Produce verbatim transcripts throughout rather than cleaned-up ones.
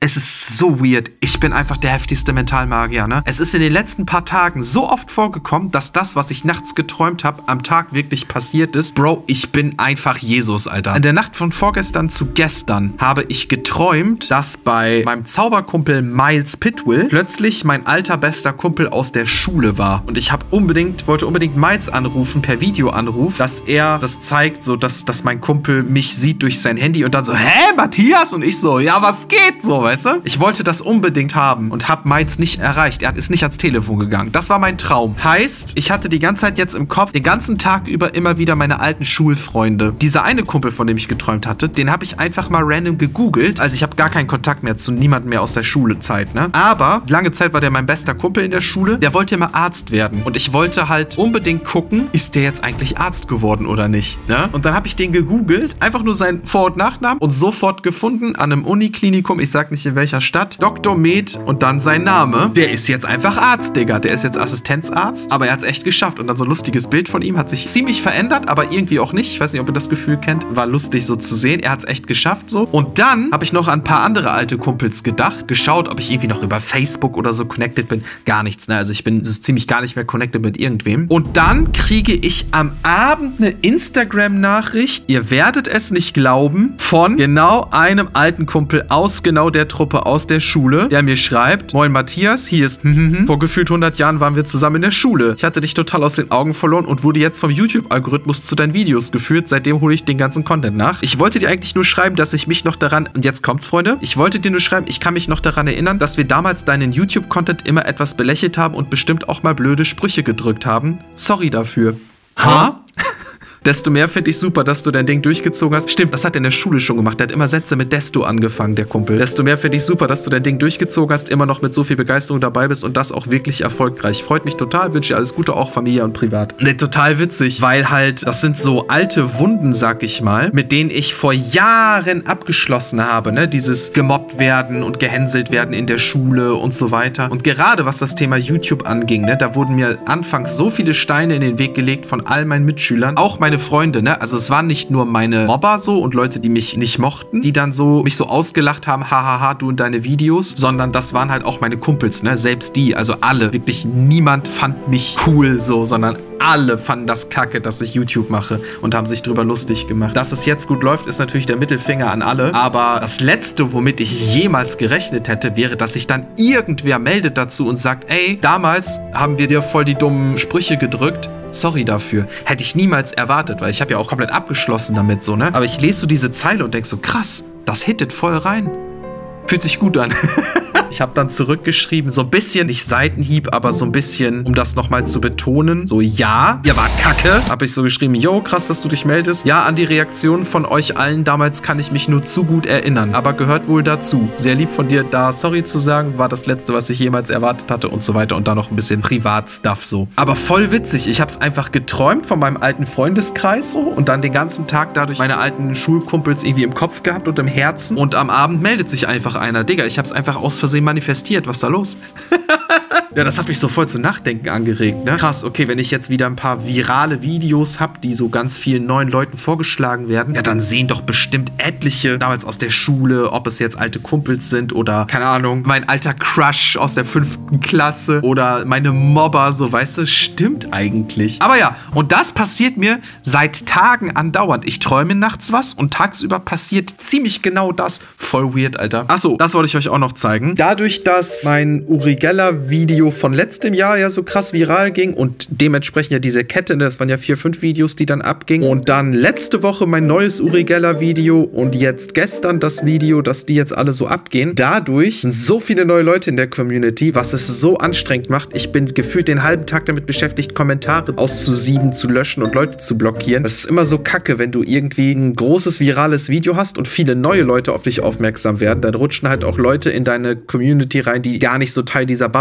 Es ist so weird. Ich bin einfach der heftigste Mentalmagier, ne? Es ist in den letzten paar Tagen so oft vorgekommen, dass das, was ich nachts geträumt habe, am Tag wirklich passiert ist. Bro, ich bin einfach Jesus, Alter. In der Nacht von vorgestern zu gestern habe ich geträumt, dass bei meinem Zauberkumpel Miles Pitwill plötzlich mein alter bester Kumpel aus der Schule war. Und ich habe unbedingt, wollte unbedingt Miles anrufen, per Videoanruf, dass er das zeigt, so dass, dass mein Kumpel mich sieht durch sein Handy und dann so, hä, Matthias? Und ich so, ja, was geht so, weißt du? Ich wollte das unbedingt haben und habe Miles nicht erreicht. Er ist nicht ans Telefon gegangen. Das war mein Traum. Heißt, ich hatte die ganze Zeit jetzt im Kopf, den ganzen Tag über immer wieder meine alten Schulfreunde. Dieser eine Kumpel, von dem ich geträumt hatte, den habe ich einfach mal random gegoogelt. Also ich habe gar keinen Kontakt mehr zu niemandem mehr aus der Schulezeit, ne? Aber lange Zeit war der mein bester Kumpel in der Schule. Der wollte immer Arzt werden. Und ich wollte halt unbedingt gucken, ist der jetzt eigentlich Arzt geworden oder nicht, ne? Und dann habe ich den gegoogelt, einfach nur seinen Vor- und Nachnamen und sofort gefunden an einem Uniklinikum, ich sag nicht in welcher Stadt, Doktor Med und dann sein Name. Der ist jetzt einfach Arzt, Digga. Der ist jetzt Assistenzarzt, aber er hat es echt geschafft. Und dann so ein lustiges Bild von ihm, hat sich ziemlich verändert, aber irgendwie auch nicht. Ich weiß nicht, ob ihr das Gefühl kennt. War lustig so zu sehen. Er hat es echt geschafft so. Und dann habe ich noch an ein paar andere alte Kumpels gedacht, geschaut, ob ich irgendwie noch über Facebook oder so connected bin. Gar nichts, ne? Also ich bin so ziemlich gar nicht mehr connected mit irgendwem. Und dann kriege ich am Abend eine Instagram-Nachricht, ihr werdet es nicht glauben, von genau einem alten Kumpel aus genau der Truppe aus der Schule, der mir schreibt, moin Matthias, hier ist hm, hm, hm. Vor gefühlt hundert Jahren waren wir zusammen in der Schule. Ich hatte dich total aus den Augen verloren und wurde jetzt vom YouTube-Algorithmus zu deinen Videos geführt. Seitdem hole ich den ganzen Content nach. Ich wollte dir eigentlich nur schreiben, dass ich mich noch daran, und jetzt kommt's, Freunde, ich wollte dir nur schreiben, ich kann mich noch daran erinnern, dass wir damals deinen YouTube-Content immer etwas belächelt haben und bestimmt auch mal blöde Sprüche gedrückt haben. Sorry dafür. Ha? Desto mehr finde ich super, dass du dein Ding durchgezogen hast. Stimmt, das hat er in der Schule schon gemacht. Der hat immer Sätze mit Desto angefangen, der Kumpel. Desto mehr finde ich super, dass du dein Ding durchgezogen hast, immer noch mit so viel Begeisterung dabei bist und das auch wirklich erfolgreich. Freut mich total, wünsche dir alles Gute, auch Familie und privat. Ne, total witzig, weil halt, das sind so alte Wunden, sag ich mal, mit denen ich vor Jahren abgeschlossen habe, ne? Dieses gemobbt werden und gehänselt werden in der Schule und so weiter. Und gerade was das Thema YouTube anging, ne? Da wurden mir anfangs so viele Steine in den Weg gelegt von all meinen Mitschülern, auch meine Freunde, ne? Also es waren nicht nur meine Mobber so und Leute, die mich nicht mochten, die dann so mich so ausgelacht haben, hahaha, du und deine Videos, sondern das waren halt auch meine Kumpels, ne? Selbst die, also alle, wirklich niemand fand mich cool so, sondern alle fanden das kacke, dass ich YouTube mache und haben sich drüber lustig gemacht. Dass es jetzt gut läuft, ist natürlich der Mittelfinger an alle, aber das Letzte, womit ich jemals gerechnet hätte, wäre, dass sich dann irgendwer meldet dazu und sagt, ey, damals haben wir dir voll die dummen Sprüche gedrückt, sorry dafür. Hätte ich niemals erwartet, weil ich habe ja auch komplett abgeschlossen damit, so, ne? Aber ich lese so diese Zeile und denk so, krass, das hittet voll rein. Fühlt sich gut an. Ich habe dann zurückgeschrieben, so ein bisschen, nicht Seitenhieb, aber so ein bisschen, um das nochmal zu betonen. So, ja, ihr wart kacke. Habe ich so geschrieben, yo, krass, dass du dich meldest. Ja, an die Reaktion von euch allen damals kann ich mich nur zu gut erinnern, aber gehört wohl dazu. Sehr lieb von dir, da sorry zu sagen, war das Letzte, was ich jemals erwartet hatte und so weiter und dann noch ein bisschen Privatstuff so. Aber voll witzig, ich habe es einfach geträumt von meinem alten Freundeskreis so und dann den ganzen Tag dadurch meine alten Schulkumpels irgendwie im Kopf gehabt und im Herzen und am Abend meldet sich einfach einer. Digga, ich habe es einfach aus Versehen manifestiert. Was ist da los? Ja, das hat mich so voll zum Nachdenken angeregt, ne? Krass, okay, wenn ich jetzt wieder ein paar virale Videos habe, die so ganz vielen neuen Leuten vorgeschlagen werden, ja, dann sehen doch bestimmt etliche damals aus der Schule, ob es jetzt alte Kumpels sind oder, keine Ahnung, mein alter Crush aus der fünften Klasse oder meine Mobber, so, weißt du, stimmt eigentlich. Aber ja, und das passiert mir seit Tagen andauernd. Ich träume nachts was und tagsüber passiert ziemlich genau das. Voll weird, Alter. Achso, das wollte ich euch auch noch zeigen. Dadurch, dass mein Uri Geller-Video von letztem Jahr ja so krass viral ging und dementsprechend ja diese Kette, das waren ja vier, fünf Videos, die dann abgingen. Und dann letzte Woche mein neues Uri Geller-Video und jetzt gestern das Video, dass die jetzt alle so abgehen. Dadurch sind so viele neue Leute in der Community, was es so anstrengend macht. Ich bin gefühlt den halben Tag damit beschäftigt, Kommentare auszusieben, zu löschen und Leute zu blockieren. Das ist immer so kacke, wenn du irgendwie ein großes virales Video hast und viele neue Leute auf dich aufmerksam werden. Dann rutschen halt auch Leute in deine Community rein, die gar nicht so Teil dieser Bubble sind.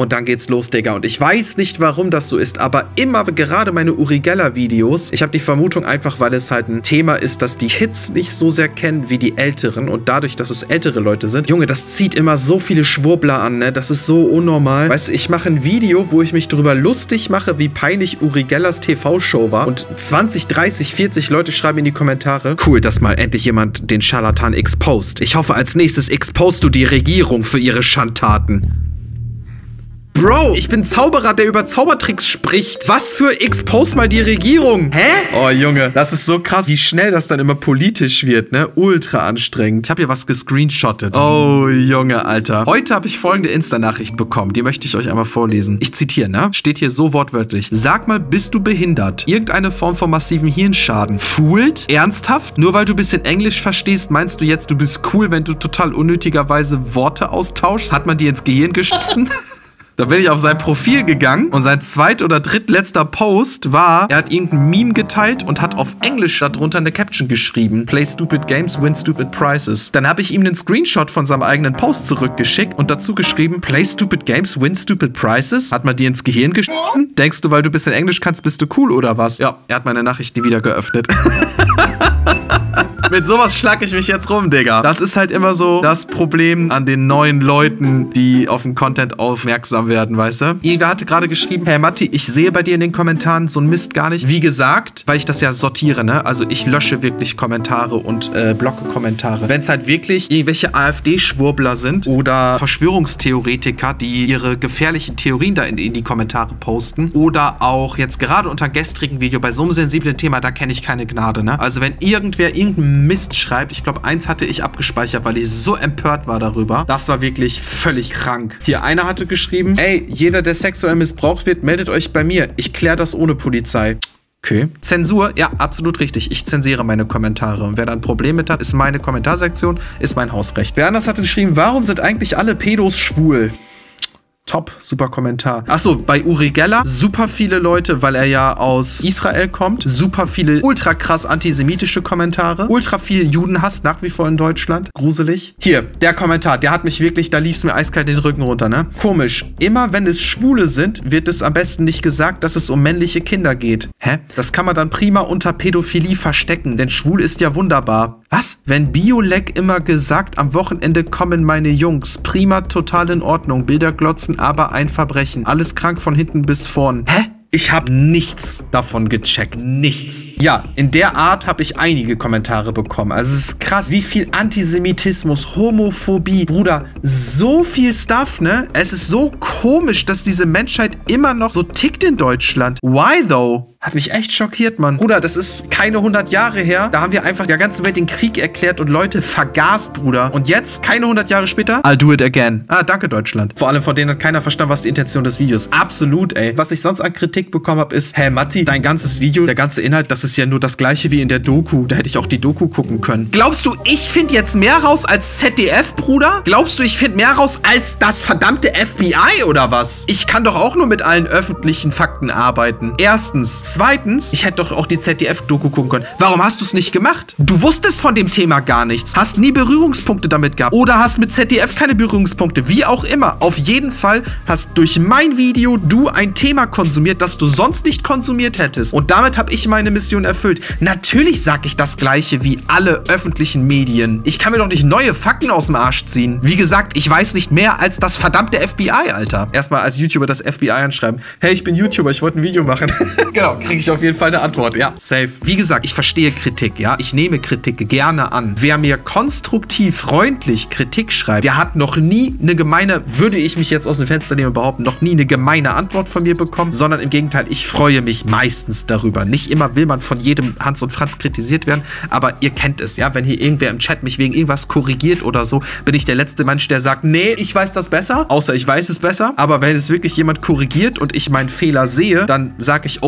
und dann geht's los, Digga. Und ich weiß nicht, warum das so ist, aber immer, gerade meine Uri Geller-Videos, ich habe die Vermutung einfach, weil es halt ein Thema ist, dass die Hits nicht so sehr kennen wie die Älteren und dadurch, dass es ältere Leute sind. Junge, das zieht immer so viele Schwurbler an, ne? Das ist so unnormal. Weißt du, ich mache ein Video, wo ich mich darüber lustig mache, wie peinlich Uri Gellers T V-Show war und zwanzig, dreißig, vierzig Leute schreiben in die Kommentare, cool, dass mal endlich jemand den Scharlatan exposed. Ich hoffe, als nächstes expost du die Regierung für ihre Schandtaten. Bro, ich bin Zauberer, der über Zaubertricks spricht. Was für expose mal die Regierung? Hä? Oh, Junge, das ist so krass, wie schnell das dann immer politisch wird, ne? Ultra anstrengend. Ich habe hier was gescreenshottet. Oh, Junge, Alter. Heute habe ich folgende Insta-Nachricht bekommen. Die möchte ich euch einmal vorlesen. Ich zitiere, ne? Steht hier so wortwörtlich. Sag mal, bist du behindert? Irgendeine Form von massiven Hirnschaden. Fooled? Ernsthaft? Nur weil du ein bisschen Englisch verstehst, meinst du jetzt, du bist cool, wenn du total unnötigerweise Worte austauschst? Hat man dir ins Gehirn geschossen? Da bin ich auf sein Profil gegangen und sein zweit- oder drittletzter Post war, er hat irgendein Meme geteilt und hat auf Englisch darunter eine Caption geschrieben. Play stupid games, win stupid prizes. Dann habe ich ihm einen Screenshot von seinem eigenen Post zurückgeschickt und dazu geschrieben, play stupid games, win stupid prizes. Hat man dir ins Gehirn geschossen? Denkst du, weil du ein bisschen Englisch kannst, bist du cool oder was? Ja, er hat meine Nachricht nie wieder geöffnet. Mit sowas schlag ich mich jetzt rum, Digga. Das ist halt immer so das Problem an den neuen Leuten, die auf den Content aufmerksam werden, weißt du? Irgendwer hatte gerade geschrieben, hey Matti, ich sehe bei dir in den Kommentaren so ein Mist gar nicht. Wie gesagt, weil ich das ja sortiere, ne? Also ich lösche wirklich Kommentare und äh, blocke Kommentare. Wenn es halt wirklich irgendwelche AfD-Schwurbler sind oder Verschwörungstheoretiker, die ihre gefährlichen Theorien da in, in die Kommentare posten oder auch jetzt gerade unter gestrigen Video bei so einem sensiblen Thema, da kenne ich keine Gnade, ne? Also wenn irgendwer irgendein Mist schreibt. Ich glaube, eins hatte ich abgespeichert, weil ich so empört war darüber. Das war wirklich völlig krank. Hier, einer hatte geschrieben, ey, jeder, der sexuell missbraucht wird, meldet euch bei mir. Ich kläre das ohne Polizei. Okay. Zensur? Ja, absolut richtig. Ich zensiere meine Kommentare. Und wer da ein Problem mit hat, ist meine Kommentarsektion, ist mein Hausrecht. Wer anders hatte geschrieben, warum sind eigentlich alle Pedos schwul? Top, super Kommentar. Achso, bei Uri Geller super viele Leute, weil er ja aus Israel kommt. Super viele ultra krass antisemitische Kommentare. Ultra viel Judenhass nach wie vor in Deutschland. Gruselig. Hier, der Kommentar, der hat mich wirklich, da lief es mir eiskalt den Rücken runter, ne? Komisch. Immer wenn es Schwule sind, wird es am besten nicht gesagt, dass es um männliche Kinder geht. Hä? Das kann man dann prima unter Pädophilie verstecken, denn schwul ist ja wunderbar. Was? Wenn Biolek immer gesagt, am Wochenende kommen meine Jungs. Prima, total in Ordnung. Bilder glotzen, aber ein Verbrechen. Alles krank von hinten bis vorn. Hä? Ich habe nichts davon gecheckt. Nichts. Ja, in der Art habe ich einige Kommentare bekommen. Also es ist krass, wie viel Antisemitismus, Homophobie. Bruder, so viel Stuff, ne? Es ist so komisch, dass diese Menschheit immer noch so tickt in Deutschland. Why though? Hat mich echt schockiert, Mann. Bruder, das ist keine hundert Jahre her. Da haben wir einfach der ganzen Welt den Krieg erklärt und Leute vergast, Bruder. Und jetzt, keine hundert Jahre später, I'll do it again. Ah, danke, Deutschland. Vor allem von denen hat keiner verstanden, was die Intention des Videos ist. Absolut, ey. Was ich sonst an Kritik bekommen habe, ist, hey, Matti, dein ganzes Video, der ganze Inhalt, das ist ja nur das gleiche wie in der Doku. Da hätte ich auch die Doku gucken können. Glaubst du, ich finde jetzt mehr raus als Z D F, Bruder? Glaubst du, ich finde mehr raus als das verdammte F B I oder was? Ich kann doch auch nur mit allen öffentlichen Fakten arbeiten. Erstens. Zweitens, ich hätte doch auch die Z D F-Doku gucken können. Warum hast du es nicht gemacht? Du wusstest von dem Thema gar nichts. Hast nie Berührungspunkte damit gehabt. Oder hast mit Z D F keine Berührungspunkte. Wie auch immer. Auf jeden Fall hast durch mein Video du ein Thema konsumiert, das du sonst nicht konsumiert hättest. Und damit habe ich meine Mission erfüllt. Natürlich sage ich das Gleiche wie alle öffentlichen Medien. Ich kann mir doch nicht neue Fakten aus dem Arsch ziehen. Wie gesagt, ich weiß nicht mehr als das verdammte F B I, Alter. Erstmal als YouTuber das F B I anschreiben. Hey, ich bin YouTuber, ich wollte ein Video machen. Genau. Kriege ich auf jeden Fall eine Antwort, ja, safe. Wie gesagt, ich verstehe Kritik, ja, ich nehme Kritik gerne an. Wer mir konstruktiv, freundlich Kritik schreibt, der hat noch nie eine gemeine, würde ich mich jetzt aus dem Fenster nehmen und behaupten, noch nie eine gemeine Antwort von mir bekommen, sondern im Gegenteil, ich freue mich meistens darüber. Nicht immer will man von jedem Hans und Franz kritisiert werden, aber ihr kennt es, ja, wenn hier irgendwer im Chat mich wegen irgendwas korrigiert oder so, bin ich der letzte Mensch, der sagt, nee, ich weiß das besser, außer ich weiß es besser, aber wenn es wirklich jemand korrigiert und ich meinen Fehler sehe, dann sage ich, oh, sorry,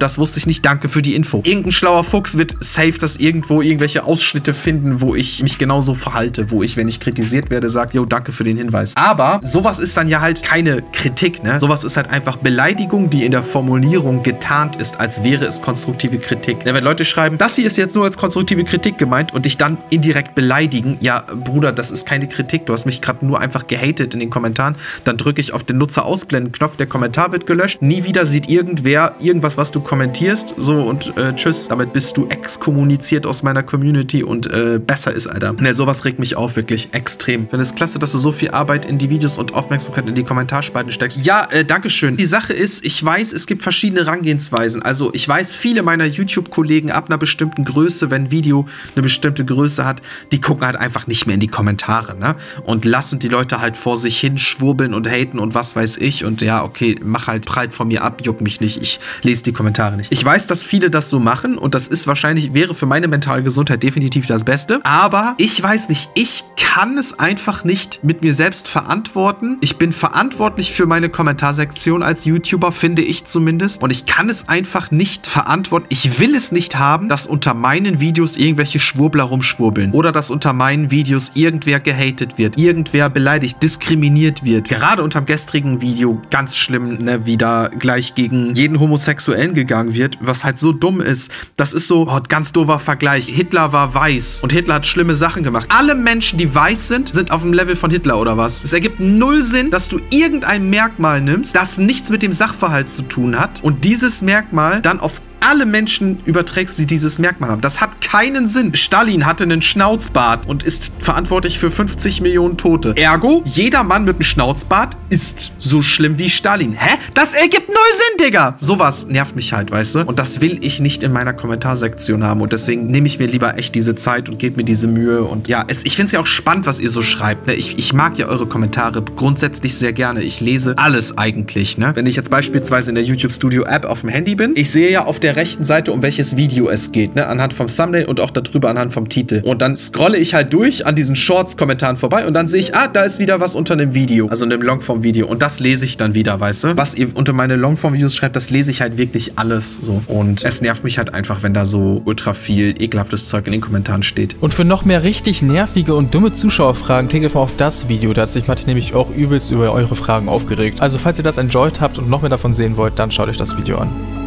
und das wusste ich nicht, danke für die Info. Irgendein schlauer Fuchs wird safe das irgendwo irgendwelche Ausschnitte finden, wo ich mich genauso verhalte, wo ich, wenn ich kritisiert werde, sage, yo, danke für den Hinweis. Aber sowas ist dann ja halt keine Kritik, ne? Sowas ist halt einfach Beleidigung, die in der Formulierung getarnt ist, als wäre es konstruktive Kritik. Ne, wenn Leute schreiben, das hier ist jetzt nur als konstruktive Kritik gemeint und dich dann indirekt beleidigen, ja, Bruder, das ist keine Kritik, du hast mich gerade nur einfach gehatet in den Kommentaren, dann drücke ich auf den Nutzer-Ausblenden-Knopf, der Kommentar wird gelöscht, nie wieder sieht irgendwer irgendwas, was du kommentierst, so und äh, tschüss, damit bist du exkommuniziert aus meiner Community und äh, besser ist, Alter. Ne, sowas regt mich auf, wirklich extrem. Ich finde es klasse, dass du so viel Arbeit in die Videos und Aufmerksamkeit in die Kommentarspalten steckst. Ja, äh, dankeschön. Die Sache ist, ich weiß, es gibt verschiedene Herangehensweisen. Also ich weiß, viele meiner YouTube-Kollegen ab einer bestimmten Größe, wenn ein Video eine bestimmte Größe hat, die gucken halt einfach nicht mehr in die Kommentare, ne? Und lassen die Leute halt vor sich hin schwurbeln und haten und was weiß ich. Und ja, okay, mach halt, prallt von mir ab, juckt mich nicht. Ich lese die Kommentare nicht. Ich weiß, dass viele das so machen und das ist wahrscheinlich, wäre für meine mentale Gesundheit definitiv das Beste. Aber ich weiß nicht, ich kann es einfach nicht mit mir selbst verantworten. Ich bin verantwortlich für meine Kommentarsektion als YouTuber, finde ich zumindest. Und ich kann es einfach nicht verantworten. Ich will es nicht haben, dass unter meinen Videos irgendwelche Schwurbler rumschwurbeln. Oder dass unter meinen Videos irgendwer gehatet wird, irgendwer beleidigt, diskriminiert wird. Gerade unter dem gestrigen Video ganz schlimm, ne, wie da gleich gegen jeden Homosexuellen gegangen wird, was halt so dumm ist. Das ist so, oh, ganz doofer Vergleich. Hitler war weiß und Hitler hat schlimme Sachen gemacht. Alle Menschen, die weiß sind, sind auf dem Level von Hitler oder was? Es ergibt null Sinn, dass du irgendein Merkmal nimmst, das nichts mit dem Sachverhalt zu tun hat und dieses Merkmal dann auf alle Menschen überträgst, die dieses Merkmal haben. Das hat keinen Sinn. Stalin hatte einen Schnauzbart und ist verantwortlich für fünfzig Millionen Tote. Ergo, jeder Mann mit einem Schnauzbart ist so schlimm wie Stalin. Hä? Das ergibt null Sinn, Digga! Sowas nervt mich halt, weißt du? Und das will ich nicht in meiner Kommentarsektion haben. Und deswegen nehme ich mir lieber echt diese Zeit und gebe mir diese Mühe. Und ja, es, ich finde es ja auch spannend, was ihr so schreibt. Ne? Ich, ich mag ja eure Kommentare grundsätzlich sehr gerne. Ich lese alles eigentlich. Ne? Wenn ich jetzt beispielsweise in der YouTube Studio App auf dem Handy bin, ich sehe ja auf der rechten Seite, um welches Video es geht, ne? Anhand vom Thumbnail und auch darüber anhand vom Titel. Und dann scrolle ich halt durch an diesen Shorts-Kommentaren vorbei und dann sehe ich, ah, da ist wieder was unter einem Video, also einem Longform-Video. Und das lese ich dann wieder, weißt du? Was ihr unter meine Longform-Videos schreibt, das lese ich halt wirklich alles so. Und es nervt mich halt einfach, wenn da so ultra viel ekelhaftes Zeug in den Kommentaren steht. Und für noch mehr richtig nervige und dumme Zuschauerfragen, klickt mal auf das Video. Da hat sich Martin nämlich auch übelst über eure Fragen aufgeregt. Also falls ihr das enjoyed habt und noch mehr davon sehen wollt, dann schaut euch das Video an.